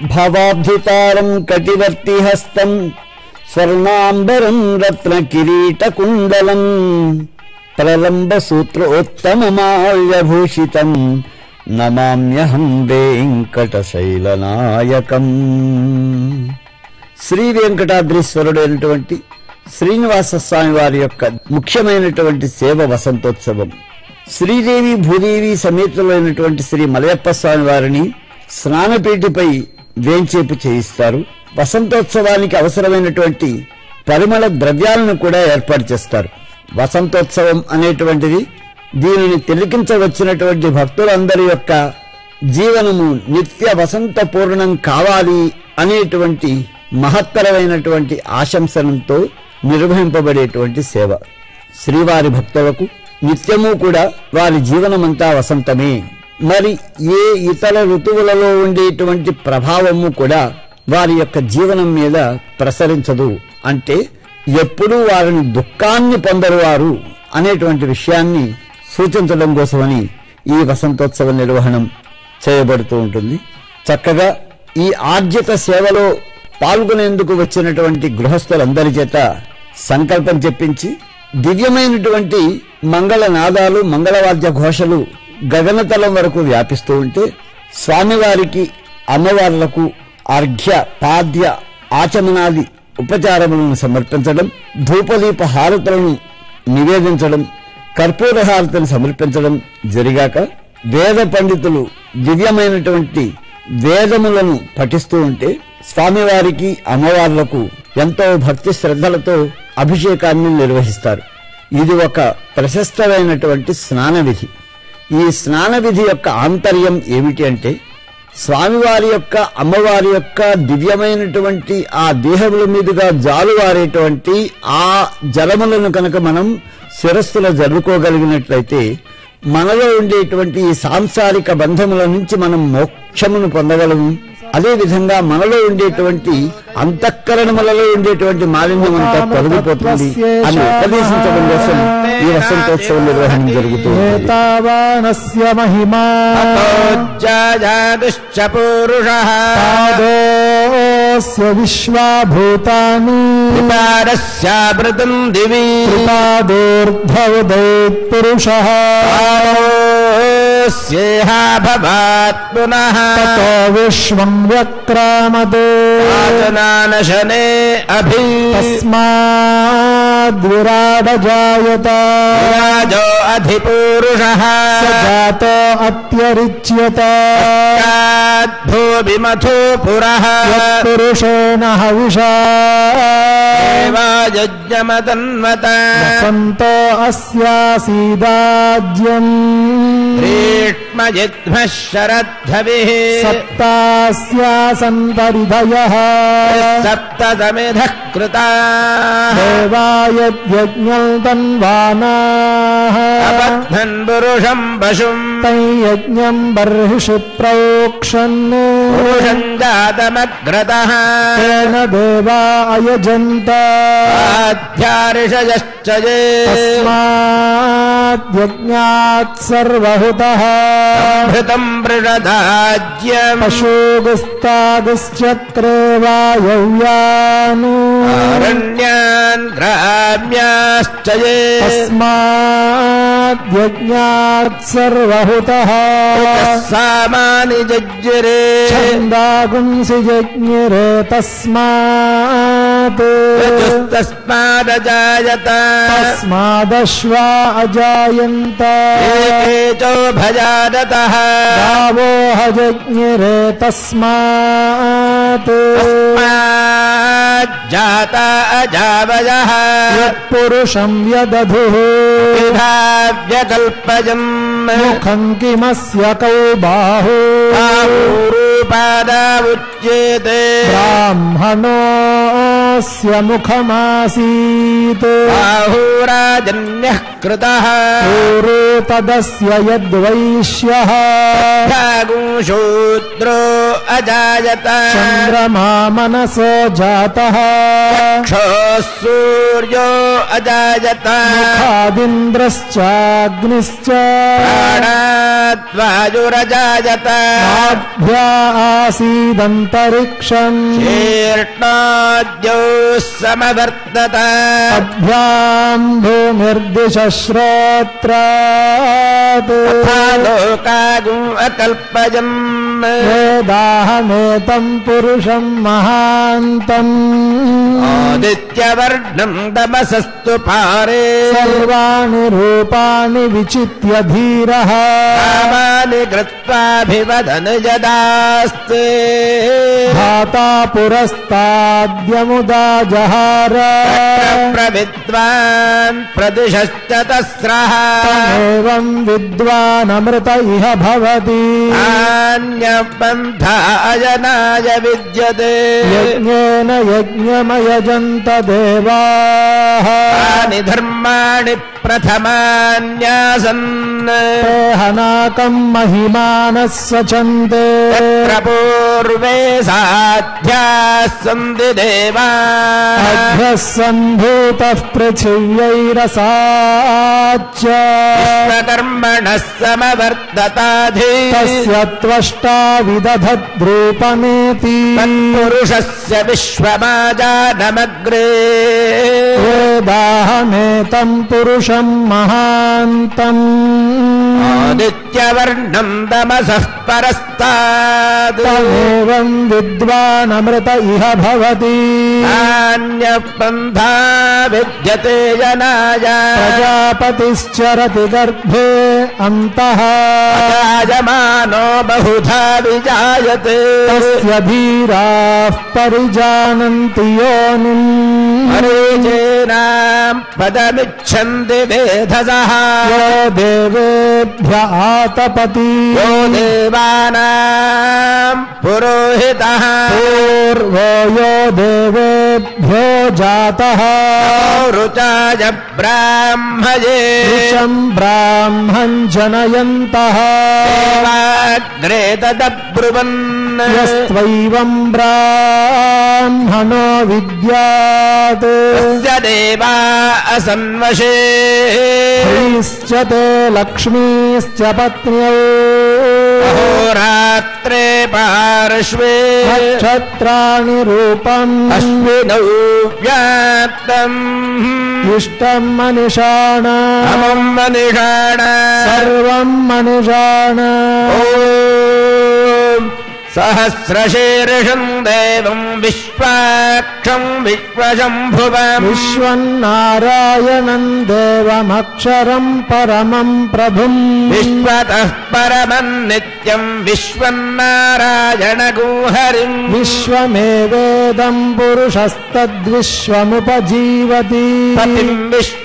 భవాబ్ధితారం కటివర్తి హస్తం స్వర్ణాంబరం రత్న కిరీట కుండలం ప్రలంబ సూత్రోత్తమమాల్యభూషితం నమామ్యహం వెంకటశైలనాయకం. శ్రీ వెంకటాద్రీశ్వరుడైనటువంటి శ్రీనివాస స్వామి వారి యొక్క ముఖ్యమైనటువంటి సేవ వసంతోత్సవం. శ్రీదేవి భూదేవి సమేతులైనటువంటి శ్రీ మలయప్ప స్వామి వారిని స్నానపీఠపై వేంచేపు చేయిస్తారు. వసంతోత్సవానికి అవసరమైనటువంటి పరిమళ ద్రవ్యాలను కూడా ఏర్పాటు చేస్తారు. వసంతోత్సవం అనేటువంటిది దీనిని తిలకించవచ్చినటువంటి భక్తులందరి యొక్క జీవనము నిత్య వసంత పూర్ణం కావాలి అనేటువంటి మహత్తరమైనటువంటి ఆశంసనంతో నిర్వహింపబడేటువంటి సేవ. శ్రీవారి భక్తులకు నిత్యము కూడా వారి జీవనమంతా వసంతమే. మరి ఏ ఇతర ఋతువులలో ఉండేటువంటి ప్రభావము కూడా వారి యొక్క జీవనం మీద ప్రసరించదు. అంటే ఎప్పుడూ వారిని దుఃఖాన్ని పొందరు వారు అనేటువంటి విషయాన్ని సూచించడం కోసమని ఈ వసంతోత్సవ నిర్వహణం చేయబడుతూ ఉంటుంది. చక్కగా ఈ ఆర్జిత సేవలో పాల్గొనేందుకు వచ్చినటువంటి గృహస్థులందరి చేత సంకల్పం చెప్పించి దివ్యమైనటువంటి మంగళనాదాలు మంగళవాద్య ఘోషలు గగనతలం వరకు వ్యాపిస్తూ ఉంటే స్వామివారికి అమ్మవార్లకు అర్ఘ్య పాద్య ఆచమనాది ఉపచారములను సమర్పించడం, ధూపదీప హారతులను నివేదించడం, కర్పూర హారతులను సమర్పించడం జరిగాక వేద పండితులు దివ్యమైనటువంటి వేదములను పఠిస్తూ ఉంటే స్వామివారికి అమ్మవార్లకు ఎంతో భక్తి శ్రద్ధలతో అభిషేకాన్ని నిర్వహిస్తారు. ఇది ఒక ప్రశస్తమైనటువంటి స్నాన విధి. ఈ స్నాన విధి యొక్క ఆంతర్యం ఏమిటి అంటే స్వామివారి యొక్క అమ్మవారి యొక్క దివ్యమైనటువంటి ఆ దేహముల మీదుగా జాలువారేటువంటి ఆ జలములను కనుక మనం శిరస్సులో జరుపుకోగలిగినట్లయితే మనలో ఉండేటువంటి ఈ సాంసారిక బంధముల నుంచి మనం మోక్షమును పొందగలము. అదేవిధంగా మనలో ఉండేటువంటి అంతఃకరణములలో ఉండేటువంటి మాలిన్యం అంతా తొలగిపోతుంది అని ఉపదేశించడం కోసం ఈ వసంతోత్సవం నిర్వహణ జరుగుతుంది. విశ్వాభూతాని దివి పురుషః తతో విశ్వం వ్యక్రామదే శనే అభి తస్మాద్విరాడజాయత రాజో అధిపురుషః స జాతో అత్యరిచ్యత భూమిమథో పురః పురుషేణ హవిషా యజ్ఞమతన్వత వసంతో అస్యాసీదాజ్యం గ్రీష్మజిద్మః శరద్ధవిః సప్తాస్యాసంపరిధయః సప్తసమిధః కృతాః దేవాయజ్ఞం తన్వానాః అబద్ధన్ పురుషం పశుం తైయజ్ఞం బర్హిషి ప్రోక్షన్ పురుషం జాతమగ్రతః తేన దేవా అయజంత ఆధ్యారిషయశ్చ యే తస్మాద్యజ్ఞాత్ సర్వహుతః ఘృతం పృషదాజ్యం పశూగుస్తాగుశ్చక్రే వాయవ్యాను అరణ్యాన్ గ్రామ్యాశ్చ యే తస్మాద్యజ్ఞాత్ సర్వహుతః సామాని జజ్జిరే ఛందాగుంసి యజ్ఞిరే తస్మాత్ తస్మాదజాయత తస్మాదశ్వా అజాయంత ఏకేచో భజాదతః గావో హజజ్ఞిరే తస్మాత్ జాత అజావయః యత్పురుషం యదధుః వ్యకల్పజం ముఖం కిమస్య కౌ బాహు రూపాదావుచ్యేతే బ్రాహ్మణోస్య ముఖమాసీత్ బాహురాజన్యః కృతః పూర్వే తదస్య యద్వైశ్యః శూద్రో అజాయత చంద్రమా మనసో జాతః సూర్యో అజాయత ముఖాదింద్రశ్చాగ్నిశ్చ वायुरजायत नाभ्या आसीदन्तरिक्षम् शीर्ष्णाद्यौ समवर्तत अभ्याम् भूमिर्दिशश्रोत्रात् लोकागुम् अकल्पयन् वेदाहमेतम् पुरुषम् महान्तम् आदित्यवर्णम् तमसस्तु पारे सर्वाणि रूपाणि विचित्य धीरः कामानि कृत्वाभिवदन् यदास्ते धाता पुरस्ताद्यमुदा जहार प्रविद्वान् प्रदिशश्च तस्रः एवम् विद्वानमृत इह भवति अन्यपन्थायनाय विद्यते यज्ञेन यज्ञमयजन्त देवाः तानि धर्माणि प्रथमान्यासन् हनाकम् महिमानः सचन्ते तत्र पूर्वे साध्याः सन्ति देवाः अभ्यः सम्भूतः पृथिव्यैरसाच्च कर्मणः समवर्तताधि तस्य त्वष्टा विदधद्रूपमेति तत्पुरुषस्य विश्वमाजानमग्रे वेदाहमेतम् पुरुषम् महान्तम् आदित्यवर्णम् तमसः परस्तात् तमेवम् विद्वानमृत इह भवति नान्यः पन्था विद्यते जनाय प्रजापतिश्चरति गर्भे अन्तः अजायमानो बहुधा विजायते तस्य धीराः परिजानन्ति योनिम् मरीचीनाम् पदमिच्छन्ति वेधसः यो देवेभ्य आतपति यो देवानाम् पुरोहितः पूर्वो यो देवेभ्यो जातः ऋचाय ब्राह्मये ऋषम् ब्राह्मम् जनयन्तः देवाग्रे तदब्रुवन् यस्त्वैवम् ब्राह्मणो विद्यात् तस्य देवा असन्वशे स्त्रीश्च ते लक्ष्मीश्च पत्न्यौ अहोरात्रे पार्श्वे नक्षत्राणि रूपम् अश्विनौ व्याप्तम् इष्टम् मनिषाण अमुम् मनिषाण सर्वम् मनिषाण ॐ सहस्रशीर्षम् देवम् विश्वाक्षम् विश्वशम्भुवम् विश्वन्नारायणम् देवमक्षरम् परमम् प्रभुम् विश्वतः परमम् नित्यम् विश्वन्नारायणगोहरिम् विश्वमेवेदम् पुरुषस्तद्विश्वमुपजीवति पतिम्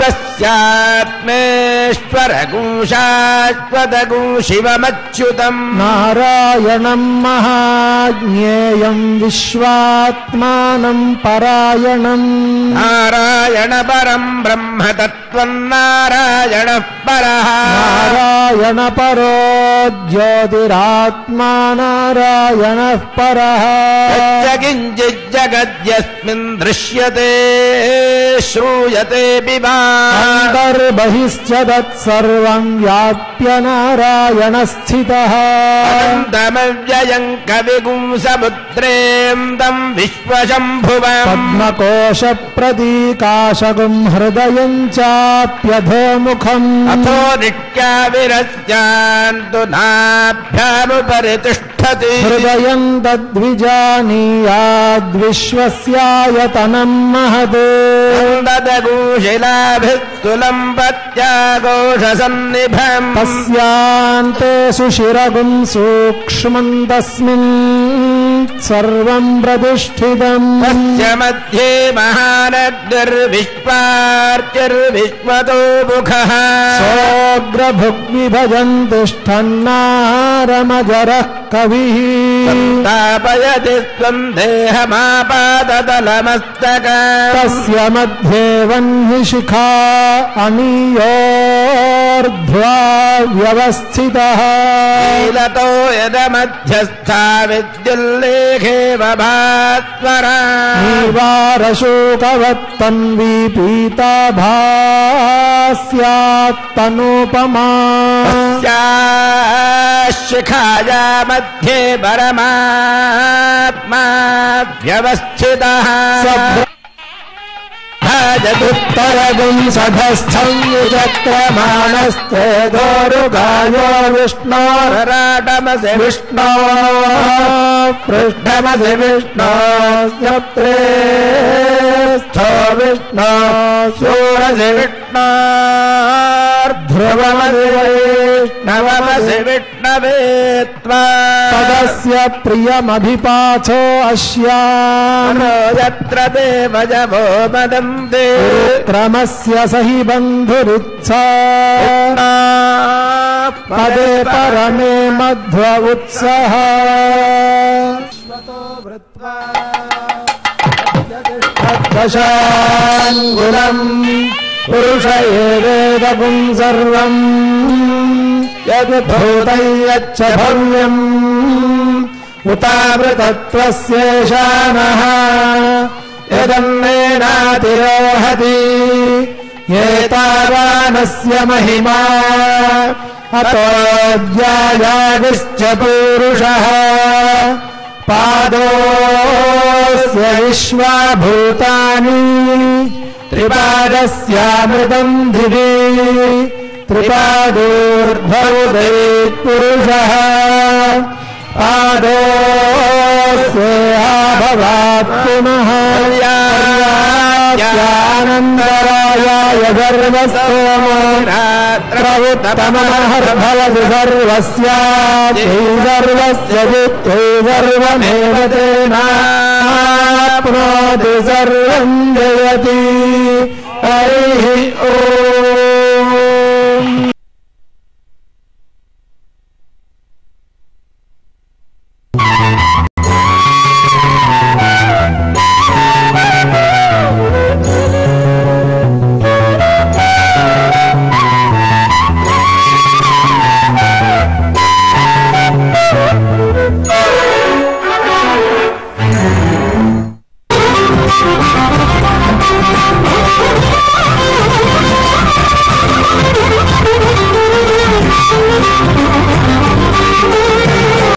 विश्वस्यात्मेश्वरगुंशाश्वतगुं शिवमच्युतम् नारायणम् महाज्ञेयम् विश्वात्मानम् परायणम् नारायण परम् ब्रह्म तत्त्वम् नारायणः परः नारायण परो ज्योतिरात्मा नारायणः परः यच्च किञ्चिज्जगद्यस्मिन् दृश्यते श्रूयते पिबा अन्तर्बहिश्च तत्सर्वम् व्याप्य नारायणः स्थितः अनन्तमव्ययम् कविगुंसमुद्रेन्दम् विश्वशम्भुवम् पद्मकोशप्रतीकाशगुम् हृदयम् चाप्यधोमुखम् अथो नित्याविरस्यान्तु नाभ्यामुपरि तिष्ठति हृदयम् तद्विजानीयाद्विश्वस्यायतनम् महत् ददगुशिलाभिस्तुलम् प्रत्याघोषसन्निभम् तस्यान्ते सुशिरगुम् सूक्ष्मम् तस्मिन् सर्वम् प्रतिष्ठितम् तस्य मध्ये महानग्निर्विश्वार्चिर्विश्वतो मुखः सोऽग्रभुग्विभजन् तिष्ठन्नारमजरः कविः तापयति स्वम् देहमापादतलमस्तकम् तस्य मध्ये वह्निशिखा अनीयोर्ध्वा व्यवस्थितः शीलतो यदमध्यस्था विद्युल्लेखे भास्वरा नीवारशोकवत्तन्वी पीताभास्यात्तनोपमा शिखाया मध्ये परमात्मा व्यवस्थितः जदुत्तरगुंसधस्थं युजक्रमाणस्ते दोरुगायो विष्णोराटमसि विष्णो पृष्ठमसि विष्णो स्यप्रेस्थो विष्णो शूरसि विष्णो ध्रुवमसि नवमसि विष्णवे त्वा पदस्य प्रियमभिपाचो अस्याम् यत्र देवजभो वदन्ति क्रमस्य सहि बन्धुरुत्सा पदे परमे मध्व उत्सः दशाङ्गुलम् पुरुष एवेदपुं सर्वम् यद्भूतं यच्च भव्यम् उतावृतत्वस्येषानः यदन्नेनातिरोहति एतावानस्य महिमा अतोऽध्यायादिश्च पूरुषः पादोऽस्य विश्वाभूतानि त्रिपादस्यामृतम् दिवि त्रिपादोर्ध्वोदयेत्पुरुषः पादोऽस्येहाभवात् पुनः आनन्दरायाय सर्वस्तोमोत्तमः सर्वस्यात् सर्वस्य जित्ते सर्वमेव तेनाप्नोति सर्वं जयति हरिः